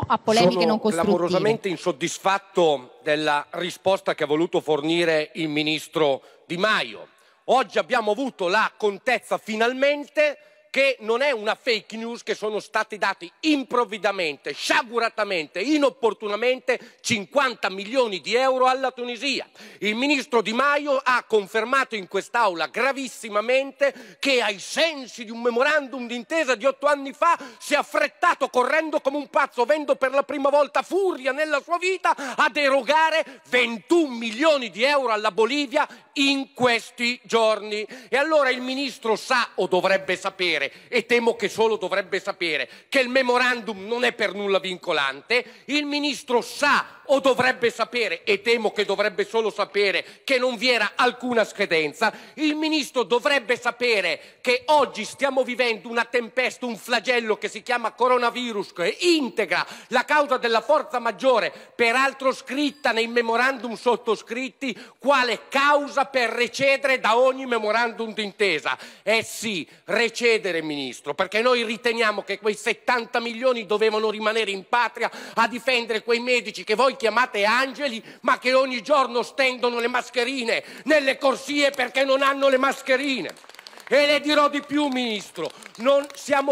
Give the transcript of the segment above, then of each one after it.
a polemiche non costruttive. costruttive. Sono clamorosamente insoddisfatto della risposta che ha voluto fornire il ministro Di Maio. Oggi abbiamo avuto la contezza finalmente che non è una fake news, che sono stati dati improvvidamente, sciaguratamente, inopportunamente 50 milioni di euro alla Tunisia. Il ministro Di Maio ha confermato in quest'Aula gravissimamente che ai sensi di un memorandum d'intesa di 8 anni fa si è affrettato correndo come un pazzo, avendo per la prima volta furia nella sua vita, ad erogare 21 milioni di euro alla Bolivia in questi giorni. E allora il ministro sa, o dovrebbe sapere, e temo che solo dovrebbe sapere, che il memorandum non è per nulla vincolante. Il ministro sa, o dovrebbe sapere, e temo che dovrebbe solo sapere, che non vi era alcuna scadenza. Il ministro dovrebbe sapere che oggi stiamo vivendo una tempesta, un flagello che si chiama coronavirus, che integra la causa della forza maggiore, peraltro scritta nei memorandum sottoscritti quale causa per recedere da ogni memorandum d'intesa. Eh sì, recedere, ministro, perché noi riteniamo che quei 70 milioni dovevano rimanere in patria a difendere quei medici che voi chiamate angeli, ma che ogni giorno stendono le mascherine nelle corsie perché non hanno le mascherine. E le dirò di più, ministro, siamo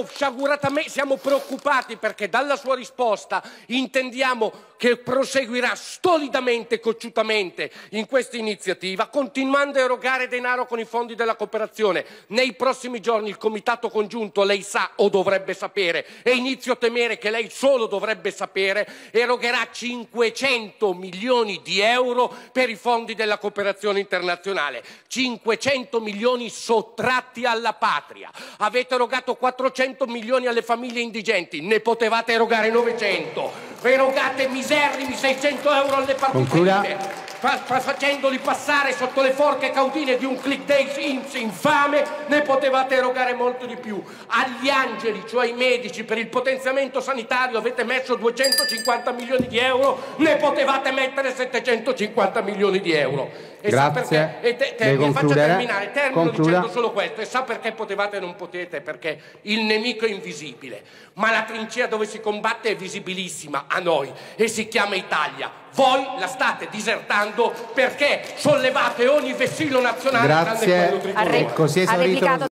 preoccupati perché dalla sua risposta intendiamo che proseguirà stolidamente e cocciutamente in questa iniziativa, continuando a erogare denaro con i fondi della cooperazione. Nei prossimi giorni il Comitato Congiunto, lei sa o dovrebbe sapere, e inizio a temere che lei solo dovrebbe sapere, erogherà 500 milioni di euro per i fondi della cooperazione internazionale. 500 milioni sottratti alla patria. Avete erogato 400 milioni alle famiglie indigenti, ne potevate erogare 900. Erogate miserrimi 600 euro alle partite IVA, facendoli passare sotto le forche caudine di un click day infame, ne potevate erogare molto di più. Agli angeli, cioè ai medici, per il potenziamento sanitario avete messo 250 milioni di euro, ne potevate mettere 750 milioni di euro. E grazie. Mi faccio terminare, termino dicendo solo questo. E sa perché potevate e non potete? Perché il nemico è invisibile, ma la trincea dove si combatte è visibilissima a noi e si chiama Italia. Voi la state disertando perché sollevate ogni vessillo nazionale tranne quello tricolore. Così è esaurito.